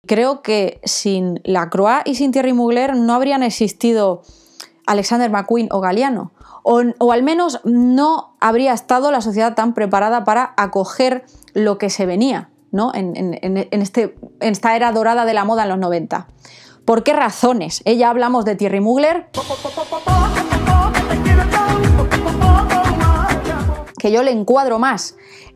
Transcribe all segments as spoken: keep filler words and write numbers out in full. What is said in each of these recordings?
Creo que sin Lacroix y sin Thierry Mugler no habrían existido Alexander McQueen o Galliano. O, o al menos no habría estado la sociedad tan preparada para acoger lo que se venía, ¿no? en, en, en, este, en esta era dorada de la moda en los noventa. ¿Por qué razones? Eh, ya hablamos de Thierry Mugler, que yo le encuadro más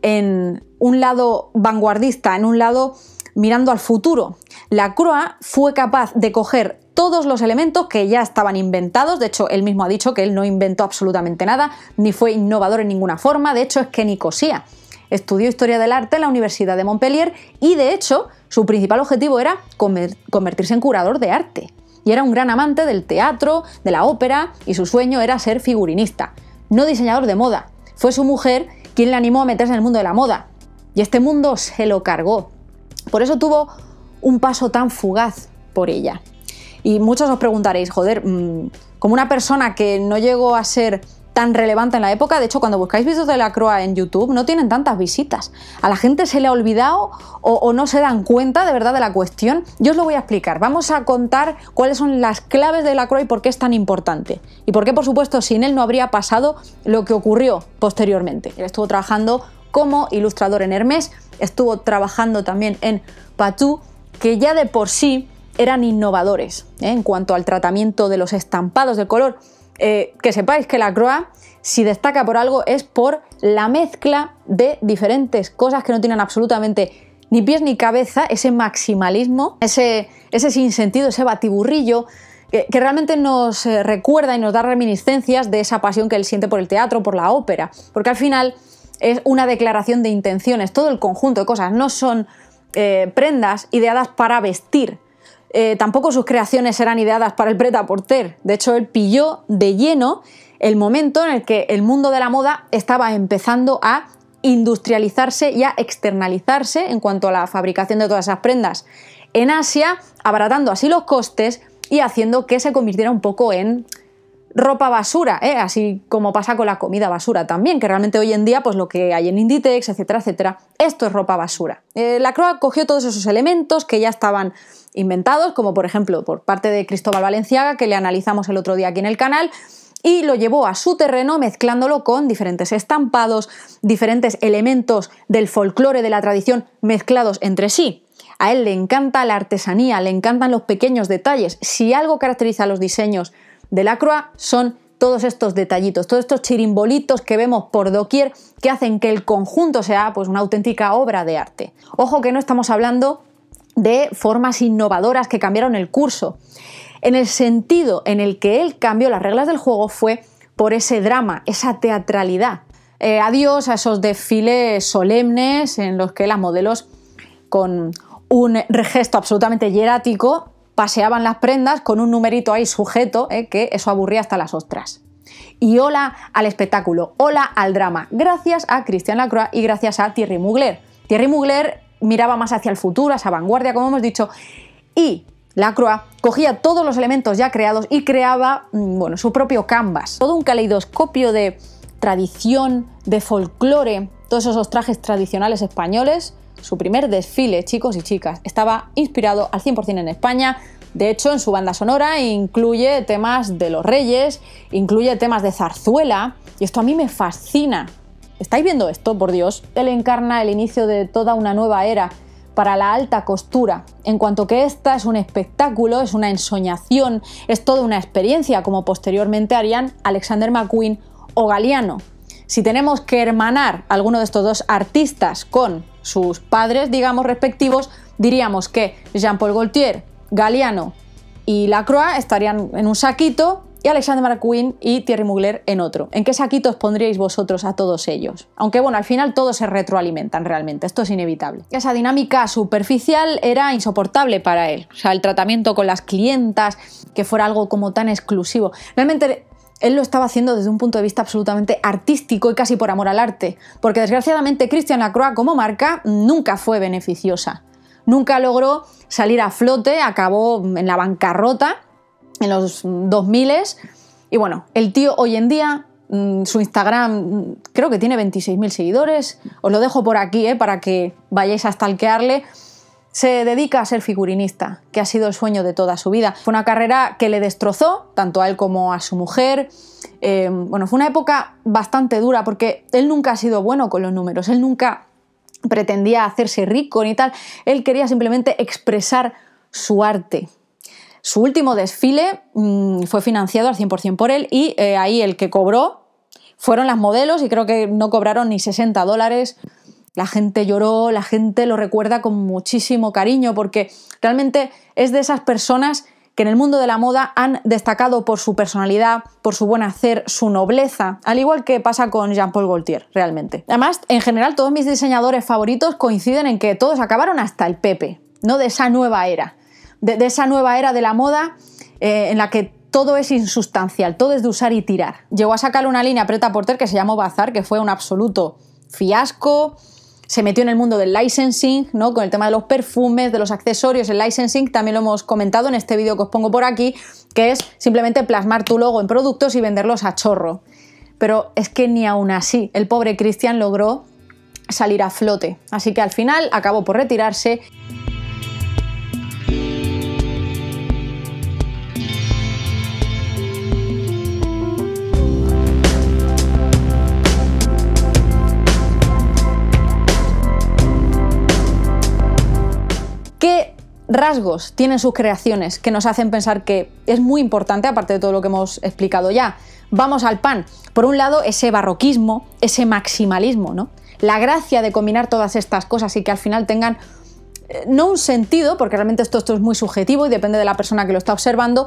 en un lado vanguardista, en un lado mirando al futuro. Lacroix fue capaz de coger todos los elementos que ya estaban inventados. De hecho, él mismo ha dicho que él no inventó absolutamente nada, ni fue innovador en ninguna forma. De hecho, es que ni cosía. Estudió Historia del Arte en la Universidad de Montpellier y, de hecho, su principal objetivo era convertirse en curador de arte. Y era un gran amante del teatro, de la ópera, y su sueño era ser figurinista, no diseñador de moda. Fue su mujer quien le animó a meterse en el mundo de la moda. Y este mundo se lo cargó. Por eso tuvo un paso tan fugaz por ella. Y muchos os preguntaréis, joder, como una persona que no llegó a ser tan relevante en la época, de hecho cuando buscáis vídeos de Lacroix en YouTube no tienen tantas visitas. ¿A la gente se le ha olvidado o, o no se dan cuenta de verdad de la cuestión? Yo os lo voy a explicar. Vamos a contar cuáles son las claves de Lacroix y por qué es tan importante. Y por qué, por supuesto, sin él no habría pasado lo que ocurrió posteriormente. Él estuvo trabajando como ilustrador en Hermès, estuvo trabajando también en Patou, que ya de por sí eran innovadores, ¿eh? En cuanto al tratamiento de los estampados del color. Eh, que sepáis que Lacroix, si destaca por algo, es por la mezcla de diferentes cosas que no tienen absolutamente ni pies ni cabeza, ese maximalismo, ese, ese sinsentido, ese batiburrillo, que, que realmente nos eh, recuerda y nos da reminiscencias de esa pasión que él siente por el teatro, por la ópera, porque al final es una declaración de intenciones, todo el conjunto de cosas, no son eh, prendas ideadas para vestir. Eh, tampoco sus creaciones eran ideadas para el prêt-à-porter. De hecho, él pilló de lleno el momento en el que el mundo de la moda estaba empezando a industrializarse y a externalizarse en cuanto a la fabricación de todas esas prendas en Asia, abaratando así los costes y haciendo que se convirtiera un poco en ropa basura, ¿eh? Así como pasa con la comida basura también, que realmente hoy en día pues lo que hay en Inditex, etcétera, etcétera, esto es ropa basura. Eh, Lacroix cogió todos esos elementos que ya estaban inventados, como por ejemplo por parte de Cristóbal Valenciaga, que le analizamos el otro día aquí en el canal, y lo llevó a su terreno mezclándolo con diferentes estampados, diferentes elementos del folclore, de la tradición, mezclados entre sí. A él le encanta la artesanía, le encantan los pequeños detalles. Si algo caracteriza a los diseños de Lacroix son todos estos detallitos, todos estos chirimbolitos que vemos por doquier que hacen que el conjunto sea pues una auténtica obra de arte. Ojo que no estamos hablando de formas innovadoras que cambiaron el curso. En el sentido en el que él cambió las reglas del juego fue por ese drama, esa teatralidad. Eh, adiós a esos desfiles solemnes en los que las modelos con un gesto absolutamente hierático paseaban las prendas con un numerito ahí sujeto, eh, que eso aburría hasta las ostras. Y hola al espectáculo, hola al drama, gracias a Christian Lacroix y gracias a Thierry Mugler. Thierry Mugler miraba más hacia el futuro, a esa vanguardia, como hemos dicho, y Lacroix cogía todos los elementos ya creados y creaba, bueno, su propio canvas. Todo un caleidoscopio de tradición, de folclore, todos esos trajes tradicionales españoles. Su primer desfile, chicos y chicas, estaba inspirado al cien por cien en España. De hecho, en su banda sonora incluye temas de los Reyes, incluye temas de zarzuela, y esto a mí me fascina. ¿Estáis viendo esto, por Dios? Él encarna el inicio de toda una nueva era para la alta costura, en cuanto que esta es un espectáculo, es una ensoñación, es toda una experiencia, como posteriormente harían Alexander McQueen o Galliano. Si tenemos que hermanar a alguno de estos dos artistas con sus padres, digamos, respectivos, diríamos que Jean-Paul Gaultier, Galliano y Lacroix estarían en un saquito y Alexander McQueen y Thierry Mugler en otro. ¿En qué saquito os pondríais vosotros a todos ellos? Aunque bueno, al final todos se retroalimentan realmente, esto es inevitable. Esa dinámica superficial era insoportable para él, o sea, el tratamiento con las clientas, que fuera algo como tan exclusivo. Realmente él lo estaba haciendo desde un punto de vista absolutamente artístico y casi por amor al arte, porque desgraciadamente Christian Lacroix como marca nunca fue beneficiosa. Nunca logró salir a flote, acabó en la bancarrota en los dos mil y bueno, el tío hoy en día, su Instagram creo que tiene veintiséis mil seguidores, os lo dejo por aquí eh, para que vayáis a stalkearle. se dedica a ser figurinista, que ha sido el sueño de toda su vida. Fue una carrera que le destrozó, tanto a él como a su mujer. Eh, bueno, fue una época bastante dura porque él nunca ha sido bueno con los números, él nunca pretendía hacerse rico ni tal, él quería simplemente expresar su arte. Su último desfile mmm, fue financiado al cien por cien por él y eh, ahí el que cobró fueron las modelos y creo que no cobraron ni sesenta dólares. La gente lloró, la gente lo recuerda con muchísimo cariño porque realmente es de esas personas que en el mundo de la moda han destacado por su personalidad, por su buen hacer, su nobleza, al igual que pasa con Jean-Paul Gaultier, realmente. Además, en general, todos mis diseñadores favoritos coinciden en que todos acabaron hasta el Pepe, ¿no? De esa nueva era, de, de esa nueva era de la moda eh, en la que todo es insustancial, todo es de usar y tirar. Llegó a sacar una línea Pret-a-Porter que se llamó Bazar, que fue un absoluto fiasco. Se metió en el mundo del licensing, ¿no? Con el tema de los perfumes, de los accesorios. El licensing también lo hemos comentado en este vídeo que os pongo por aquí, que es simplemente plasmar tu logo en productos y venderlos a chorro. Pero es que ni aún así el pobre Christian logró salir a flote. Así que al final acabó por retirarse. ¿Qué rasgos tienen sus creaciones que nos hacen pensar que es muy importante, aparte de todo lo que hemos explicado ya? Vamos al pan. Por un lado, ese barroquismo, ese maximalismo, ¿no? La gracia de combinar todas estas cosas y que al final tengan eh, no un sentido, porque realmente esto, esto es muy subjetivo y depende de la persona que lo está observando.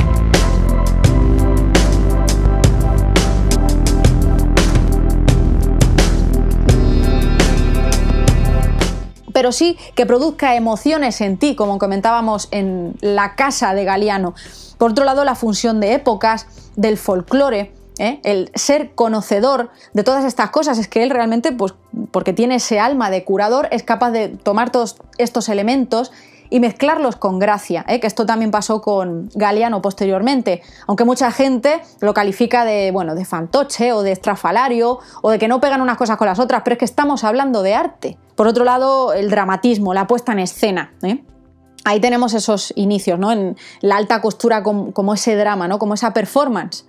Pero sí que produzca emociones en ti, como comentábamos en La casa de Galliano. Por otro lado, la función de épocas, del folclore, ¿eh? El ser conocedor de todas estas cosas. Es que él realmente, pues, porque tiene ese alma de curador, es capaz de tomar todos estos elementos y mezclarlos con gracia, ¿eh? Que esto también pasó con Galliano posteriormente, aunque mucha gente lo califica de, bueno, de fantoche o de estrafalario o de que no pegan unas cosas con las otras, pero es que estamos hablando de arte. Por otro lado, el dramatismo, la puesta en escena, ¿eh? Ahí tenemos esos inicios, ¿no? En la alta costura como, como ese drama, ¿no? Como esa performance.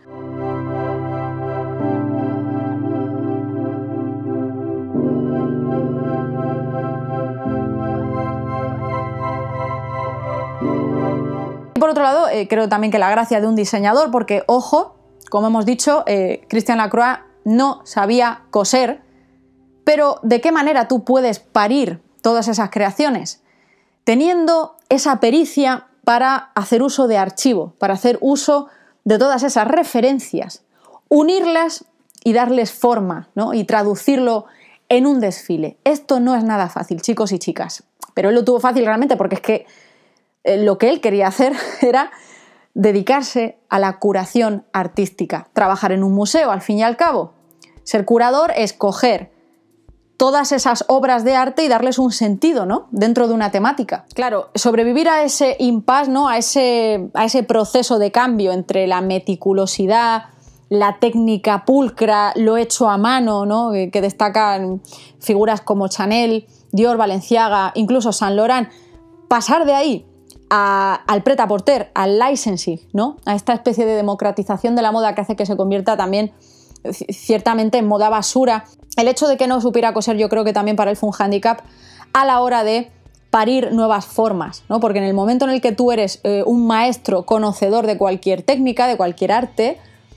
Por otro lado, eh, creo también que la gracia de un diseñador, porque, ojo, como hemos dicho, eh, Christian Lacroix no sabía coser, pero ¿de qué manera tú puedes parir todas esas creaciones? Teniendo esa pericia para hacer uso de archivo, para hacer uso de todas esas referencias, unirlas y darles forma, ¿no? Y traducirlo en un desfile. Esto no es nada fácil, chicos y chicas, pero él lo tuvo fácil realmente porque es que lo que él quería hacer era dedicarse a la curación artística, trabajar en un museo, al fin y al cabo. Ser curador es coger todas esas obras de arte y darles un sentido, ¿no? Dentro de una temática. Claro, sobrevivir a ese impasse, ¿no? A ese, a ese proceso de cambio entre la meticulosidad, la técnica pulcra, lo hecho a mano, ¿no? Que, que destacan figuras como Chanel, Dior, Balenciaga, incluso Saint Laurent. Pasar de ahí A, al Pret-a-Porter, al licensing, ¿no? A esta especie de democratización de la moda que hace que se convierta también ciertamente en moda basura. El hecho de que no supiera coser, yo creo que también para él fue un hándicap a la hora de parir nuevas formas, ¿no? Porque en el momento en el que tú eres eh, un maestro conocedor de cualquier técnica, de cualquier arte,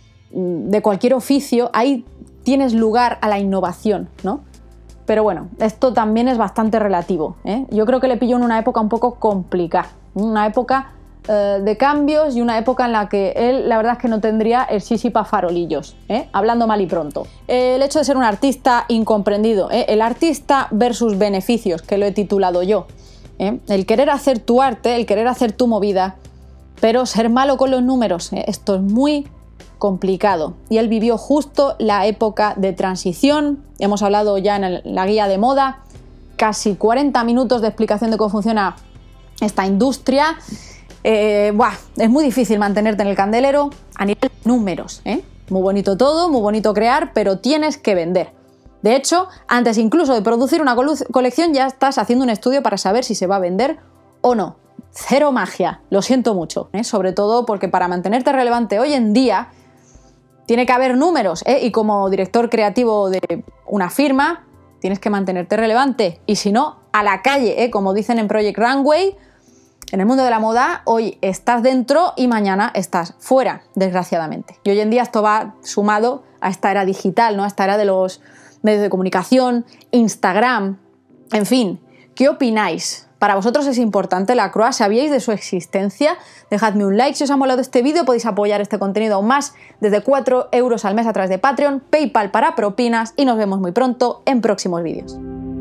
de cualquier oficio, ahí tienes lugar a la innovación, ¿no? Pero bueno, esto también es bastante relativo, ¿eh? Yo creo que le pilló en una época un poco complicada, una época eh, de cambios y una época en la que él, la verdad es que no tendría el sisi pa' farolillos, ¿eh? Hablando mal y pronto. Eh, el hecho de ser un artista incomprendido, ¿eh? El artista versus beneficios, que lo he titulado yo, ¿eh? El querer hacer tu arte, el querer hacer tu movida, pero ser malo con los números, ¿eh? Esto es muy complicado. Y él vivió justo la época de transición. Hemos hablado ya en el, la guía de moda, casi cuarenta minutos de explicación de cómo funciona esta industria. Eh, buah, es muy difícil mantenerte en el candelero a nivel de números, ¿eh? Muy bonito todo, muy bonito crear, pero tienes que vender. De hecho, antes incluso de producir una colección ya estás haciendo un estudio para saber si se va a vender o no. Cero magia, lo siento mucho, ¿eh? Sobre todo porque para mantenerte relevante hoy en día tiene que haber números, ¿eh? Y como director creativo de una firma tienes que mantenerte relevante y si no, a la calle, ¿eh? Como dicen en Project Runway, en el mundo de la moda hoy estás dentro y mañana estás fuera, desgraciadamente. Y hoy en día esto va sumado a esta era digital, ¿no? A esta era de los medios de comunicación, Instagram, en fin. ¿Qué opináis? ¿Para vosotros es importante la Croix? ¿Sabíais de su existencia? Dejadme un like si os ha molado este vídeo, podéis apoyar este contenido aún más desde cuatro euros al mes a través de Patreon, PayPal para propinas y nos vemos muy pronto en próximos vídeos.